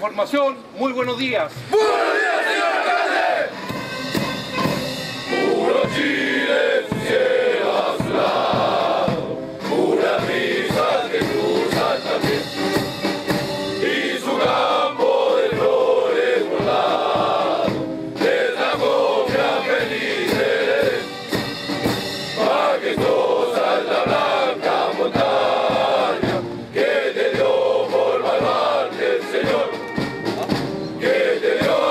información. Muy buenos días. ¡Buenos días, señor alcalde! Puro Chile, su cielo azulado, puras risas que cruzan también, y su campo de flores bordado, les da copia feliz de majestuosa la blanca montaña que te dio por bailarte el Señor, que te dio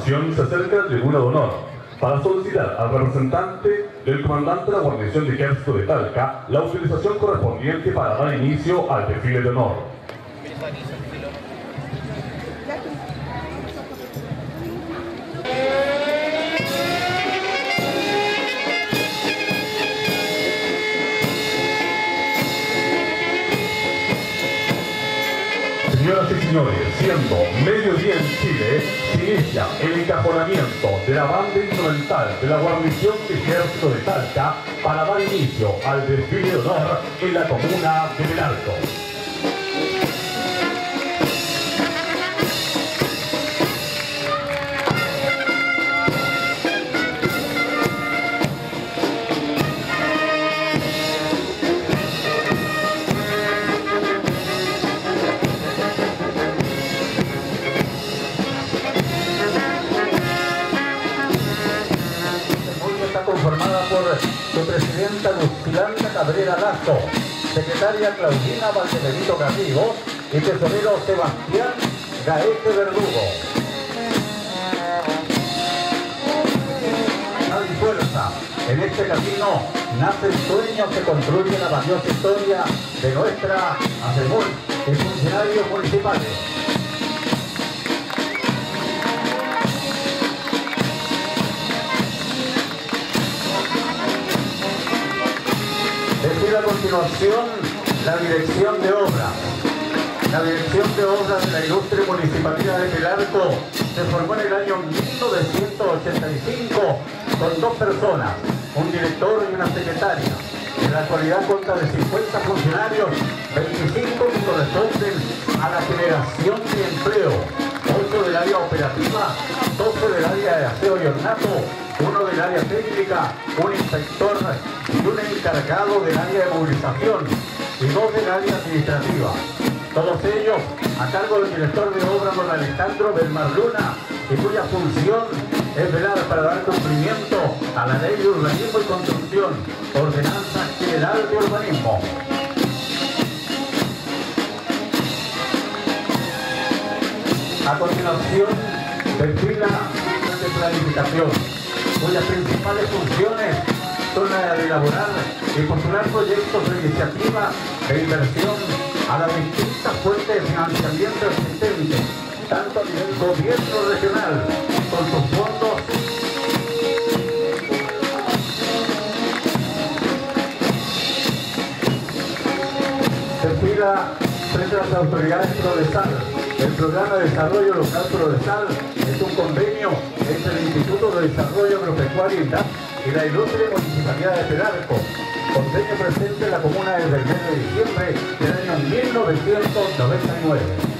continuación se acerca la tribuna de honor para solicitar al representante del comandante de la guarnición de ejército de Talca la utilización correspondiente para dar inicio al desfile de honor. Señoras y señores, siendo mediodía en Chile, se inicia el encajonamiento de la banda instrumental de la guarnición de ejército de Talca para dar inicio al desfile de honor en la comuna de Belarco. Formada por su presidenta Lucilanda Cabrera Lazo, secretaria Claudina Valdebenito Garrigo y tesorero Sebastián Gaete Verdugo. Hay fuerza. En este camino nace el sueño que construye la valiosa historia de nuestra ASEMUR y funcionarios municipales. Decir a continuación la dirección de obras. La dirección de obras de la ilustre Municipalidad de Belarco se formó en el año 1985 con 2 personas, un director y una secretaria. En la actualidad cuenta de 50 funcionarios, 25 que corresponden a la generación de empleo, 8 del área operativa, 12 del área de aseo y ornato, 1 del área técnica, un inspector y un encargado del área de movilización y 2 del área administrativa. Todos ellos a cargo del director de obra don Alejandro Belmar Luna, y cuya función es velar para dar cumplimiento a la ley de urbanismo y construcción, ordenanza general de urbanismo. A continuación, desfila de planificación, cuyas principales funciones son la de elaborar y postular proyectos de iniciativa de inversión a las distintas fuentes de financiamiento existentes, tanto a nivel gobierno regional, con sus fondos desfila frente a las autoridades Prodesal. El Programa de Desarrollo Local Prodesal es un convenio entre el Instituto de Desarrollo Agropecuario y la ilustre Municipalidad de Belarco, convenio presente en la comuna desde el mes de diciembre del año 1999.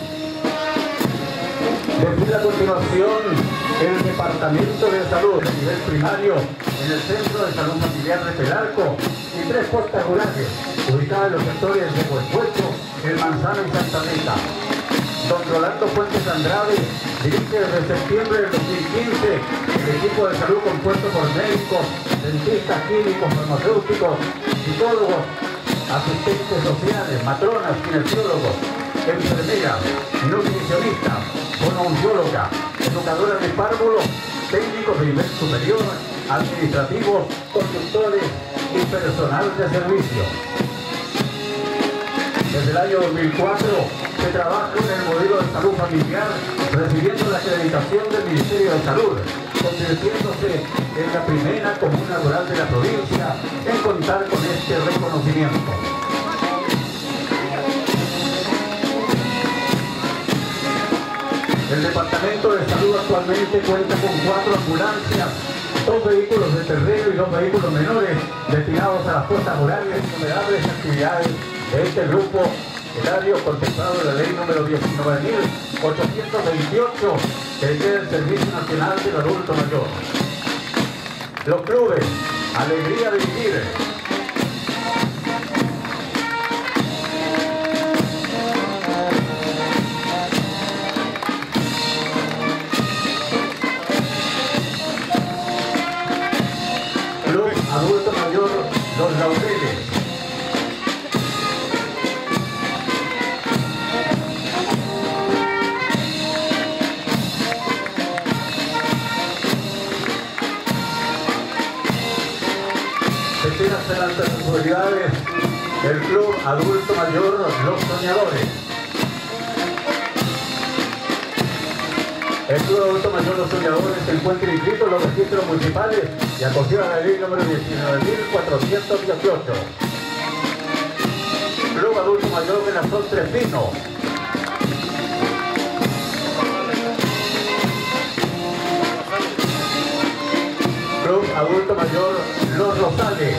Desfila a continuación el Departamento de Salud a nivel primario en el Centro de Salud Familiar de Belarco y 3 postas rurales ubicadas en los sectores de Huespuesto, El Manzano y Santa Rita. Don Rolando Fuentes Andrade dirige desde septiembre del 2015 el equipo de salud compuesto por médicos, dentistas, químicos, farmacéuticos, psicólogos, asistentes sociales, matronas, kinesiólogos, enfermeras, nutricionistas, fonoaudióloga, educadora de párvulos, técnicos de nivel superior, administrativos, conductores y personal de servicio. Desde el año 2004 se trabaja en el modelo de salud familiar, recibiendo la acreditación del Ministerio de Salud, convirtiéndose en la primera comuna rural de la provincia en contar con este reconocimiento. El Departamento de Salud actualmente cuenta con 4 ambulancias, 2 vehículos de terreno y 2 vehículos menores destinados a las fuerzas rurales y innumerables actividades de este grupo etario contemplado en la ley número 19.828 que requiere el Servicio Nacional del Adulto Mayor. Los clubes, alegría de vivir. Club Adulto Mayor Los Laureles. Club Adulto Mayor Los Soñadores. El Club Adulto Mayor Los Soñadores se encuentra inscrito en los registros municipales y acogido a la ley número 19.418. Club Adulto Mayor Venazón Tres Pinos. Club Adulto Mayor Los Rosales.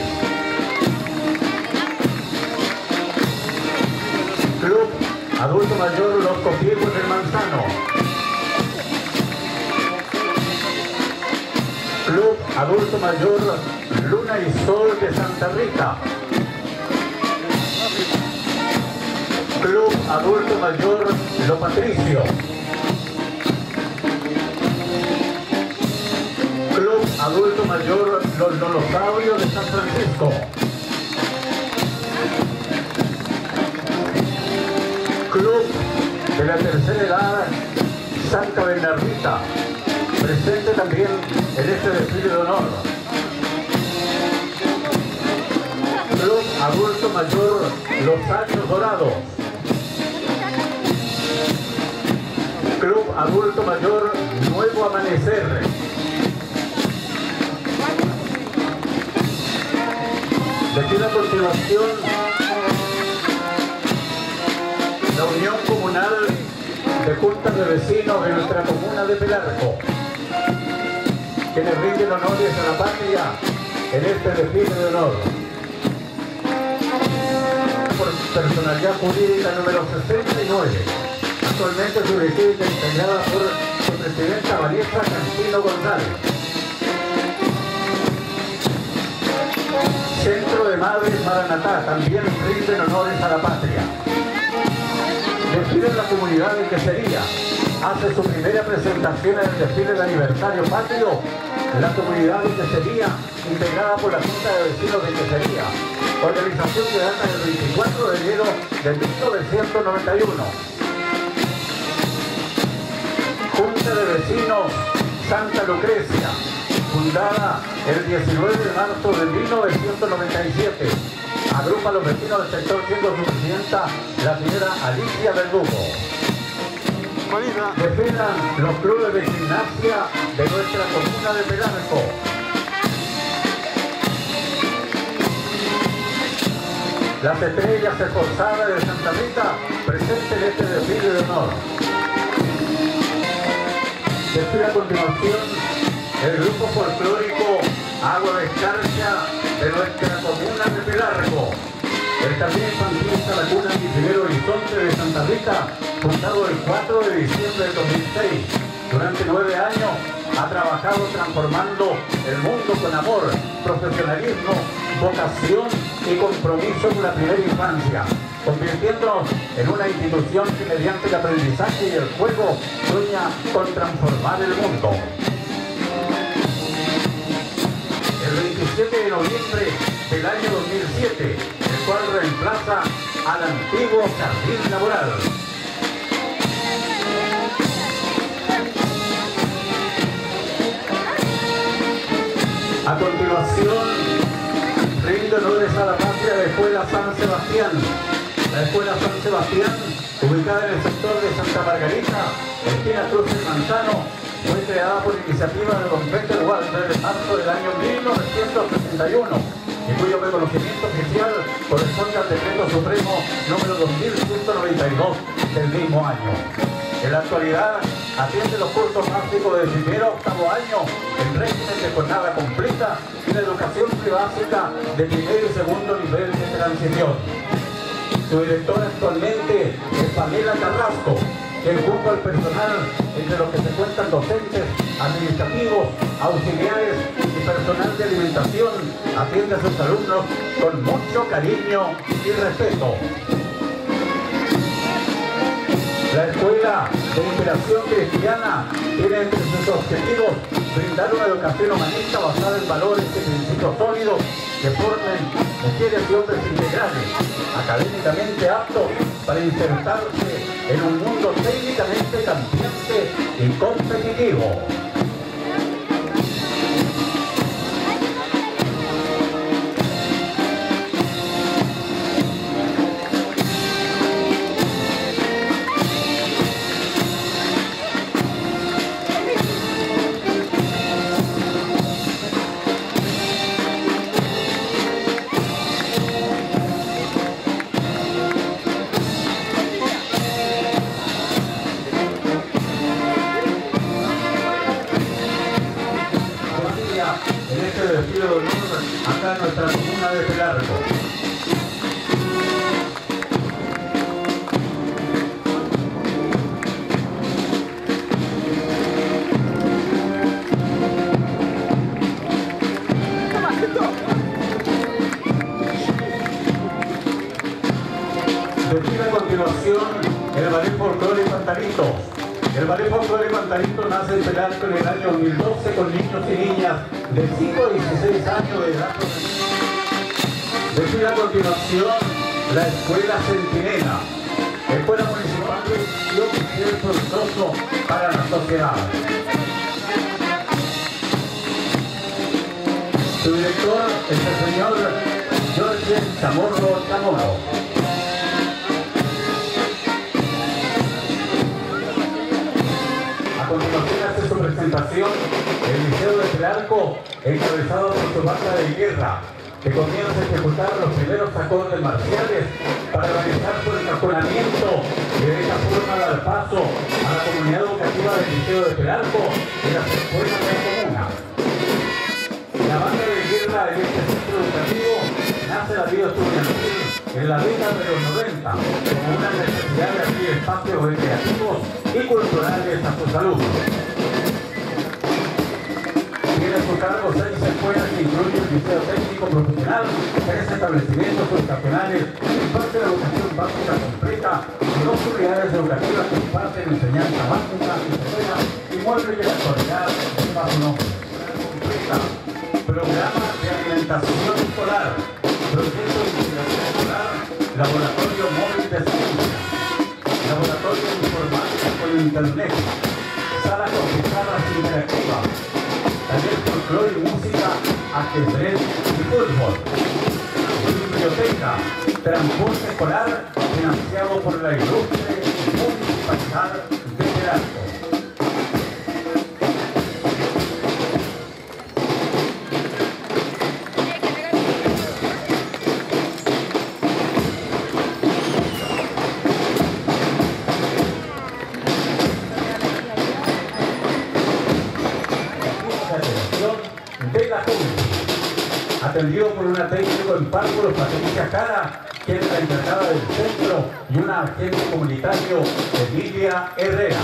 Club Adulto Mayor Los Copiegos del Manzano. Club Adulto Mayor Luna y Sol de Santa Rita. Club Adulto Mayor Lo Patricio. Club Adulto Mayor Los Dinosaurios de San Francisco. Club de la Tercera Edad Santa Bernardita, presente también en este desfile de honor. Club Adulto Mayor Los Años Dorados. Club Adulto Mayor Nuevo Amanecer. Aquí a continuación la Unión Comunal de Juntas de Vecinos de nuestra comuna de Pelarco, quienes rinden honores a la patria en este desfile de honor. Por personalidad jurídica número 69, actualmente su dirigente integrada por su presidenta Vanessa Cantino González. Centro de Madres Maranatá también rinden honores a la patria. Desfile en la comunidad de Quesería. Hace su primera presentación en el desfile de aniversario patrio la comunidad de Quesería, integrada por la Junta de Vecinos de Quesería, organización que data del 24 de enero de 1991. Junta de Vecinos Santa Lucrecia, fundada el 19 de marzo de 1997. Agrupa a los vecinos del sector, siendo su presidenta la señora Alicia Verdugo. Desfilan los clubes de gimnasia de nuestra comuna de Pelarco. Las estrellas esforzadas de Santa Rita presentes en este desfile de honor. Desfila a continuación el grupo folclórico Agua de Escarcha de nuestra comuna de Pelarco. El jardín infantil Laguna y Primero Horizonte de Santa Rita, fundado el 4 de diciembre del 2006. Durante 9 años ha trabajado transformando el mundo con amor, profesionalismo, vocación y compromiso con la primera infancia, convirtiéndonos en una institución que mediante el aprendizaje y el juego sueña con transformar el mundo. El 27 de noviembre del año 2007, el cual reemplaza al antiguo jardín laboral. A continuación, rinde honores a la patria de la Escuela San Sebastián. La Escuela San Sebastián, ubicada en el sector de Santa Margarita, esquina Cruz del Manzano, fue creada por iniciativa de don Peter Walter en marzo del año 1961 y cuyo reconocimiento oficial corresponde al Decreto Supremo número 2192 del mismo año. En la actualidad atiende los cursos básicos de primero a octavo año en régimen de jornada completa y la educación básica de primer y segundo nivel de transición. Su directora actualmente es Pamela Carrasco, quien junto al personal, entre los que se encuentran docentes, administrativos, auxiliares y personal de alimentación, atiende a sus alumnos con mucho cariño y respeto. La Escuela de Inspiración Cristiana tiene entre sus objetivos brindar una educación humanista basada en valores y principios sólidos que formen mujeres y hombres integrales, académicamente aptos para insertarse en un mundo técnicamente cambiante y competitivo. acá en nuestra comuna de Pelarco. Desfila a continuación el Ballet Folclórico Pantaritos. El Ballet Folclórico Pantaritos nace en Pelarco en el año 2012 con niños y niñas de 5 a 16 años de edad. Desfila a continuación la Escuela Centinela, Escuela Municipal de Educación Provechoso para la Sociedad. Su director es el señor Jorge Chamorro Chamorro. A continuación hace su presentación el Liceo de Pelarco, encabezado por su banda de guerra, que comienza a ejecutar los primeros acordes marciales para realizar su encajonamiento y de esta forma dar paso a la comunidad educativa del Liceo de Pelarco y las escuelas de la comuna. La banda de guerra en este centro educativo nace la vida estudiantil en la década de los 90 como una necesidad de abrir espacios recreativos y culturales a sus alumnos. Tiene a su cargo 6 escuelas que incluyen el Liceo Técnico Profesional, 3 establecimientos educacionales que imparten la educación básica completa y 2 unidades educativas que imparten enseñanza básica y tercera y mueble que la actualidad lleva su nombre. Completa. Programa de alimentación escolar, proyecto de investigación escolar, laboratorio móvil de ciencia, laboratorio de informática con internet, sala con pizarras interactivas, taller folclore y música, ajedrez y fútbol, biblioteca, transporte escolar financiado por la ilustre Municipalidad de Pelarco. Atendido por una técnico en párvulos, Patricia Cara, quien es la encargada del centro, y una agente comunitario, Emilia Herrera.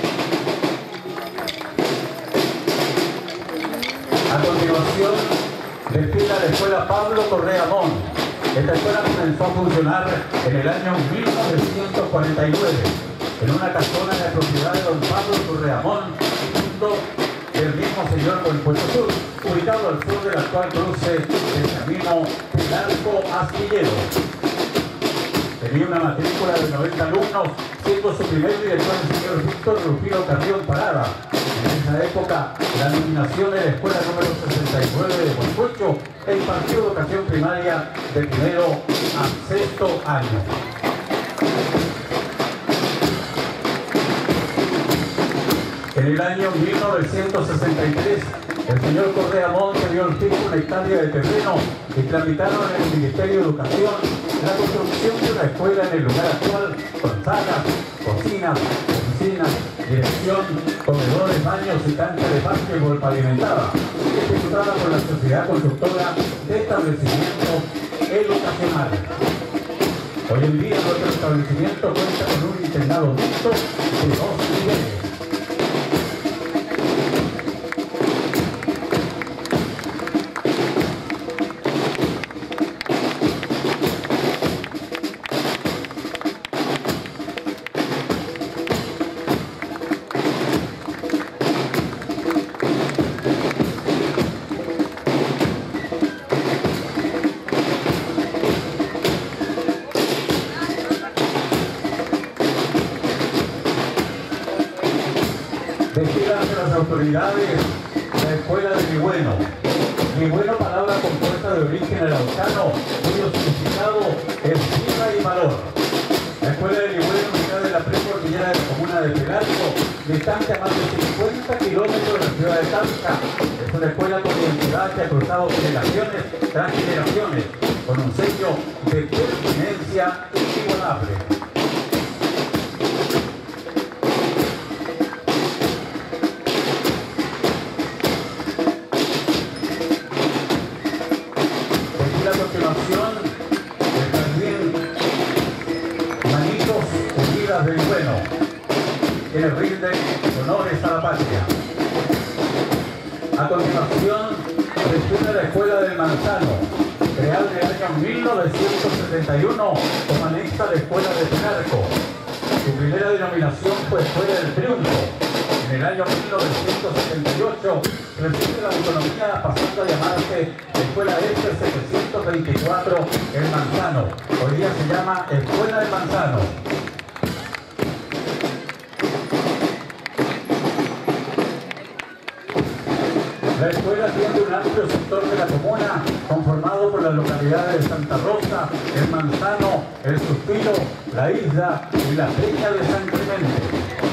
A continuación, desfila la escuela Pablo Correa Mon. Esta escuela comenzó a funcionar en el año 1949, en una casona de la propiedad de don Pablo Correa Mon, junto del mismo señor con el Puerto Sur, ubicado al sur del actual cruce del camino Pelarco-Astillero. Tenía una matrícula de 90 alumnos, siendo su primer director el señor Víctor Rufino Carrión Parada. En esa época, la nominación de la escuela número 69 de Huascocho e impartió educación primaria de primero a sexto año. En el año 1963, el señor Correa Mon se dio el pico una hectárea de terreno y tramitaron en el Ministerio de Educación la construcción de una escuela en el lugar actual, con salas, cocinas, oficinas, dirección, comedores, baños y cancha de básquetbol pavimentada, ejecutada por la Sociedad Constructora de Establecimiento Educacional. Hoy en día nuestro establecimiento cuenta con un internado mixto de 2 niveles. Desfilan de las autoridades la escuela de Ligüeno. Ligüeno, palabra compuesta de origen araucano, cuyo significado es vida y valor. La escuela de Ligüeno, ubicada en la precordillera de la comuna de Pelarco, distante a más de 50 kilómetros de la ciudad de Talca. Es una escuela con identidad que ha cruzado generaciones tras generaciones, con un sello de pertinencia inigualable. honores a la patria. A continuación, gestiona la Escuela del Manzano, creada en el año 1971 como anexa de Escuela de Pelarco. Su primera denominación fue Escuela del Triunfo. En el año 1978 recibe la autonomía pasando a llamarse Escuela F724 El Manzano. Hoy día se llama Escuela del Manzano. La escuela tiene un amplio sector de la comuna conformado por las localidades de Santa Rosa, El Manzano, El Suspiro, La Isla y la Peña de San Clemente.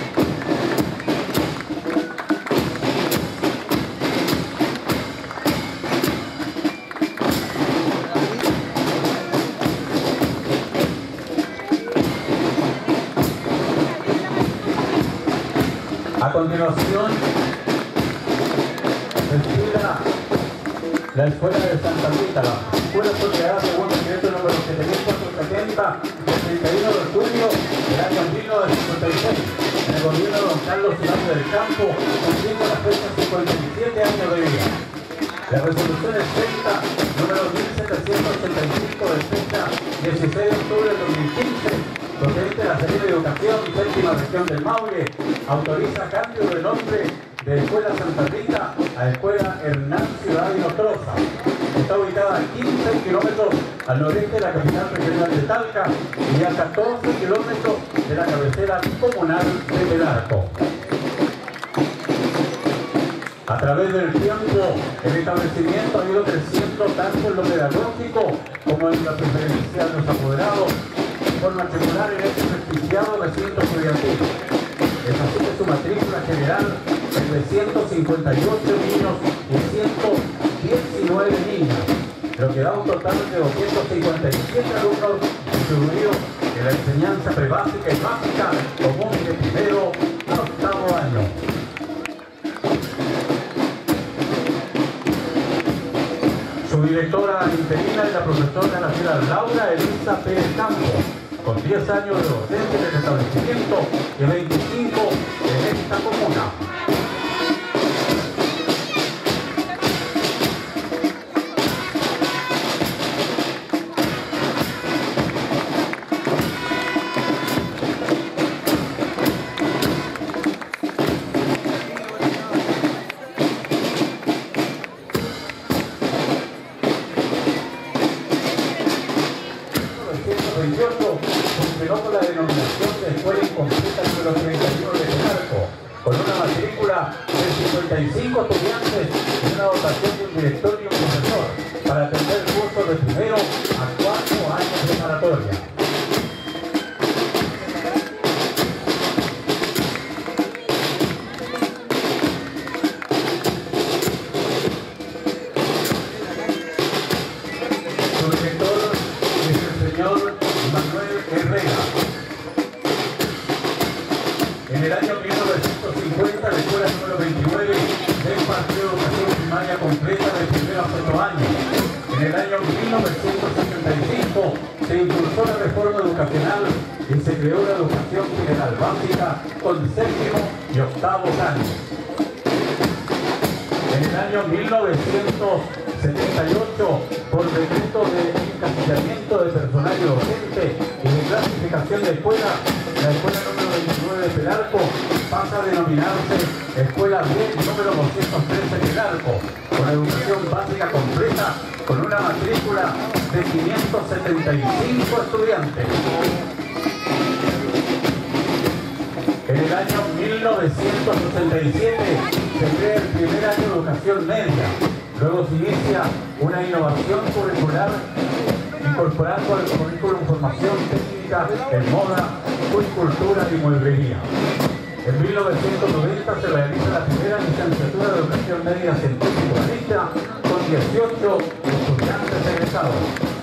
A continuación, desfila la Escuela de Santa Rita. La escuela fue creada según el decreto número 7470 del 31 de julio del año 1956 en el gobierno de don Carlos Hernández del Campo, cumpliendo la fecha 57 años de vida. La resolución escrita número 1785 de fecha 16 de octubre del 2015, procedente de la Secretaría de Educación, séptima región del Maule, autoriza cambio de nombre de Escuela Santa Rita a Escuela Hernán Ciudad y Nostroza. Está ubicada a 15 kilómetros al noreste de la capital regional de Talca y a 14 kilómetros de la cabecera comunal de Pelarco. A través del tiempo, el establecimiento ha ido creciendo tanto en lo pedagógico como en la preferencia de los apoderados por matricular en este prestigiado recinto estudiantil. Es así que su matrícula general es de 158 niños y 119 niñas, lo que da un total de 257 alumnos distribuidos en la enseñanza prebásica y básica común de primero a octavo año. Su directora interina es la profesora nacional Laura Elisa Pérez Campos, con 10 años de docencia en el establecimiento y 25 en esta comuna. Funcionó con la denominación de Escuela Incompleta número 31 de Pelarco, con una matrícula de 55 estudiantes y una dotación de un director y un profesor para atender el curso de primero a 4 años de preparatoria. Su director es el señor Manuel Herrera. En el año 1950, la escuela número 29 impartió educación primaria completa de primero a 4 años. En el año 1975 se impulsó la reforma educacional y se creó la educación general básica con séptimo y octavo años. En el año 1978, por decreto de encasillamiento de personal y docente y de clasificación de escuela, la escuela número 29 de Pelarco pasa a denominarse Escuela B número 213 Pelarco, con educación básica completa, con una matrícula de 575 estudiantes. En el año 1967 se crea el primer año de educación media. Luego se inicia una innovación curricular incorporando al currículum formación técnica en moda, cultura y mueblería. En 1990 se realiza la primera licenciatura de educación media científico-humanista con 18 estudiantes egresados.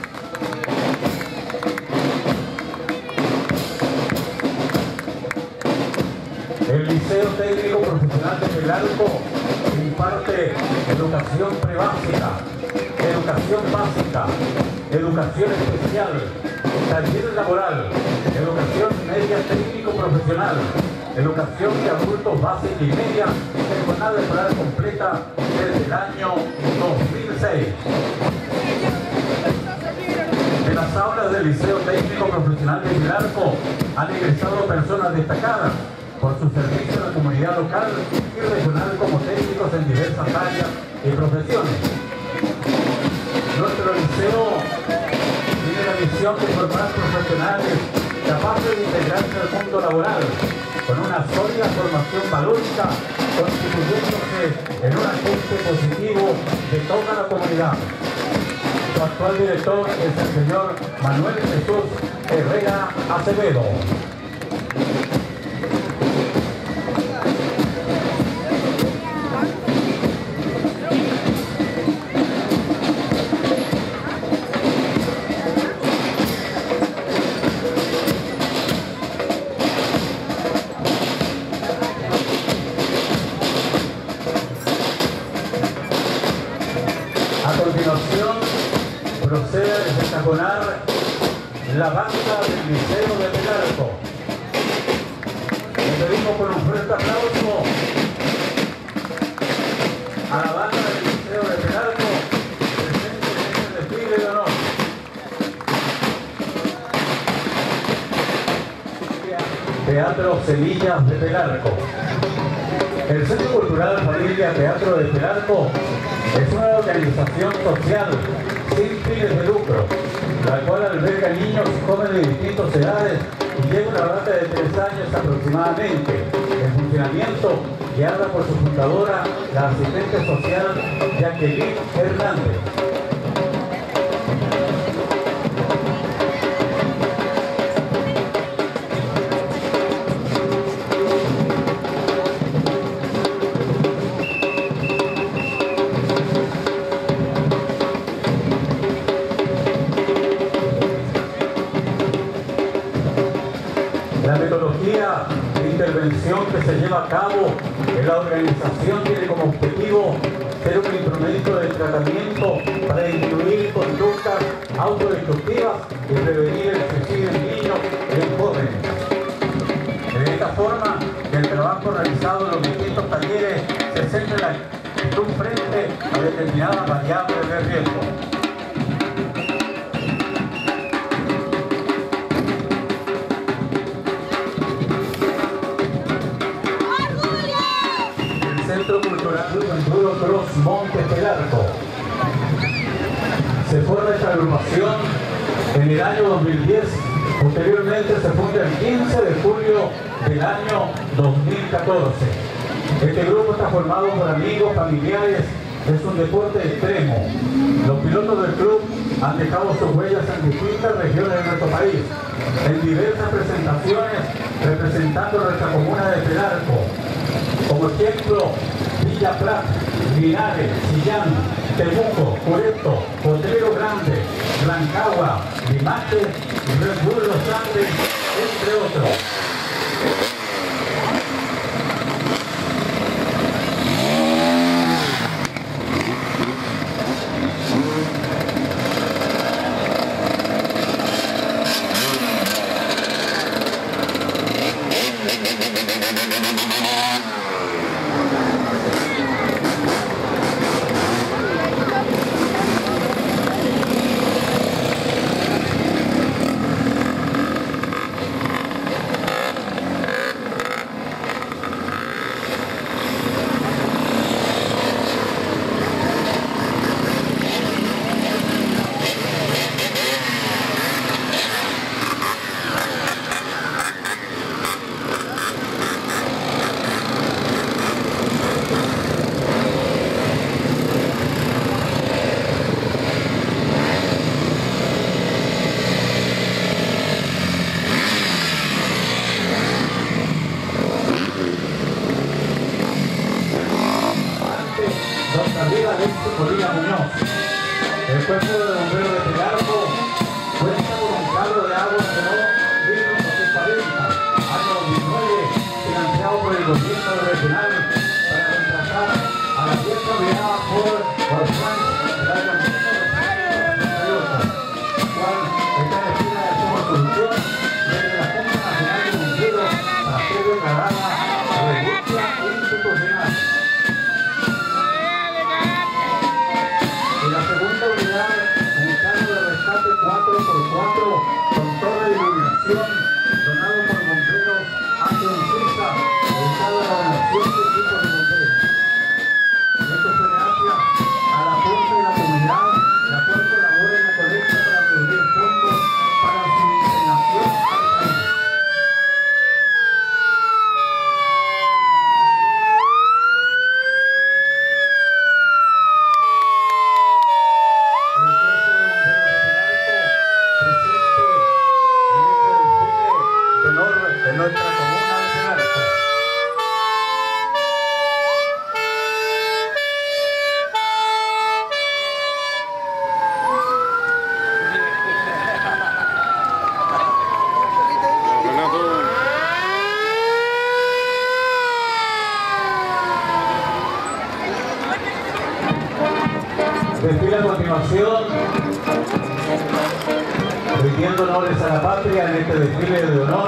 El Liceo Técnico Profesional de Pelarco imparte educación prebásica, educación básica, educación especial, taller laboral, educación media técnico profesional, educación de adultos básica y media en jornada escolar completa desde el año 2006. En las aulas del Liceo Técnico Profesional de Pilarco han ingresado personas destacadas por su servicio a la comunidad local y regional como técnicos en diversas áreas y profesiones. Nuestro liceo tiene la misión de formar profesionales capaces de integrarse al mundo laboral con una sólida formación valórica, constituyéndose en un agente positivo de toda la comunidad. Su actual director es el señor Manuel Jesús Herrera Acevedo. A continuación, procede a desencajonar la banda del Liceo de Pilarco. Le pedimos con un fuerte aplauso a la banda del Liceo de Pilarco presente en este desfile de honor. Teatro Semillas de Pilarco. El Centro Cultural Familia Teatro de Pilarco es una organización social sin fines de lucro, la cual alberga niños y jóvenes de distintas edades y lleva una rata de 3 años aproximadamente en funcionamiento, guiada por su fundadora, la asistente social Jacqueline Hernández. La metodología de intervención que se lleva a cabo en la organización tiene como objetivo ser un instrumento de tratamiento para disminuir conductas autodestructivas y prevenir el suicidio en niños y en jóvenes. De esta forma, el trabajo realizado en los distintos talleres se centra en un frente a determinadas variables de riesgo. Centro Cultural Arturo Cruz Monte Pilarco. Se forma esta agrupación en el año 2010, posteriormente se funda el 15 de julio del año 2014. Este grupo está formado por amigos, familiares, es un deporte extremo. Los pilotos del club han dejado sus huellas en distintas regiones de nuestro país, en diversas presentaciones representando nuestra comuna de Pilarco. Como ejemplo, Villa Prat, Linares, Chillán, Temuco, Cureto, Potrero Grande, Rancagua, Limache, Red Bull Los Andes, entre otros. El cuerpo de bomberos de Pilarco cuenta con un carro de agua de 1940, año 2009, financiado por el gobierno regional para reemplazar a la pieza enviada por Frank del año 1968, cual está en espera de su construcción desde la Junta Nacional de Bomberos para ser declarada Desfile a continuación, rindiendo honores a la patria en este desfile de honor.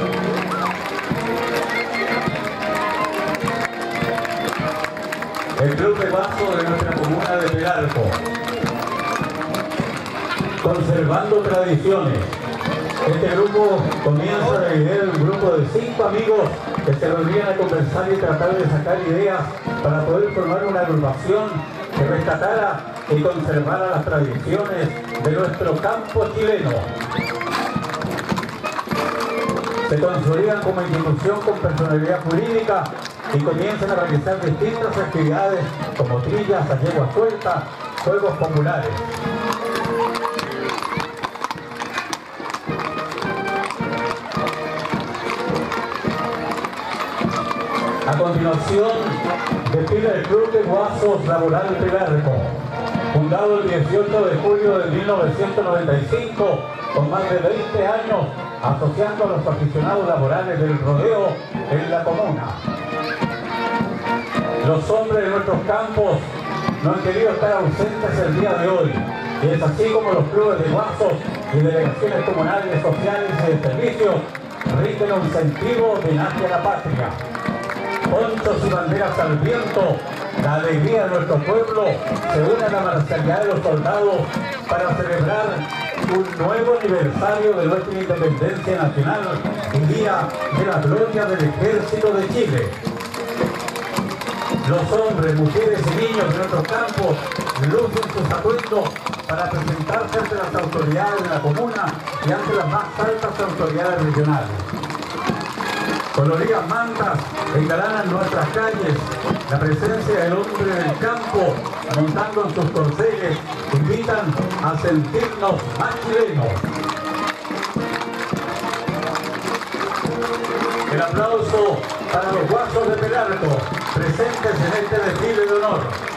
El Club de Guasos de nuestra comuna de Pelarco, conservando tradiciones. Este grupo comienza la idea de un grupo de 5 amigos que se reunían a conversar y tratar de sacar ideas para poder formar una agrupación que rescatara y conservara las tradiciones de nuestro campo chileno. Se consolidan como institución con personalidad jurídica y comienzan a realizar distintas actividades como trillas, a yegua suelta, juegos populares. A continuación, desfila el Club de Guasos Laboral Pelarco, fundado el 18 de julio de 1995, con más de 20 años asociando a los aficionados laborales del rodeo en la comuna. Los hombres de nuestros campos no han querido estar ausentes el día de hoy, y es así como los clubes de guasos y delegaciones comunales, sociales y de servicios rinden un sentido homenaje a la patria. Ponchos y banderas al viento, la alegría de nuestro pueblo se une a la marcialidad de los soldados para celebrar un nuevo aniversario de nuestra independencia nacional y día de la gloria del Ejército de Chile. Los hombres, mujeres y niños de nuestros campos lucen sus atuendos para presentarse ante las autoridades de la comuna y ante las más altas autoridades regionales. Coloridas mantas engalanan nuestras calles. La presencia del hombre del campo montando en sus corceles invitan a sentirnos más chilenos. El aplauso para los guasos de Pelarco, presentes en este desfile de honor.